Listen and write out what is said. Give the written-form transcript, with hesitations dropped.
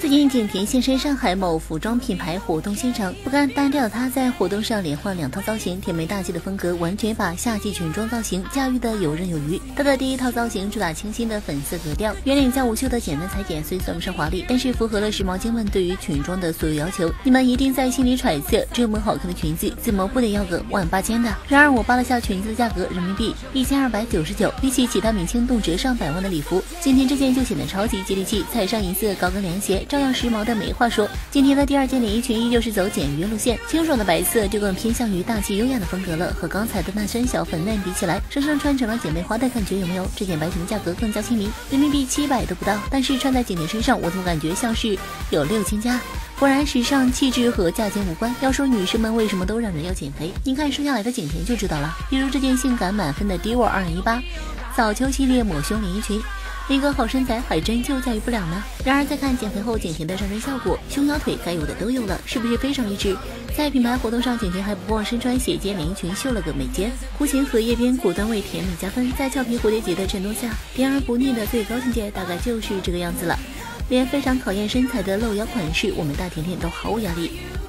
最近景甜现身上海某服装品牌活动现场，不甘单调的她在活动上连换2套造型，甜美大气的风格完全把夏季裙装造型驾驭的游刃有余。她的第一套造型主打清新的粉色格调，圆领加无袖的简单裁剪，虽算不上华丽，但是符合了时髦精们对于裙装的所有要求。你们一定在心里揣测，这么好看的裙子怎么不得要个18000的？然而我扒了下裙子的价格，人民币1299，比起其他明星动辄上百万的礼服，景甜这件就显得超级接地气，踩上银色高跟凉鞋，照样时髦的没话说。景甜的第二件连衣裙依旧是走简约路线，清爽的白色就更偏向于大气优雅的风格了，和刚才的那身小粉嫩比起来，生生穿成了姐妹花的感觉，有没有？这件白裙的价格更加亲民，人民币700都不到，但是穿在景甜身上，我怎么感觉像是有6000加？果然时尚气质和价钱无关，要说女生们为什么都让人要减肥，您看瘦下来的景甜就知道了。比如这件性感满分的 Dior 2018早秋系列抹胸连衣裙，一个好身材还真就驾驭不了呢。然而再看减肥后景甜的上身效果，胸腰腿该有的都有了，是不是非常一致？在品牌活动上，景甜还不忘身穿斜肩连衣裙秀了个美肩，弧形荷叶边果断为甜美加分，在俏皮蝴蝶结的衬托下，甜而不腻的最高境界大概就是这个样子了。连非常考验身材的露腰款式，我们大甜甜都毫无压力。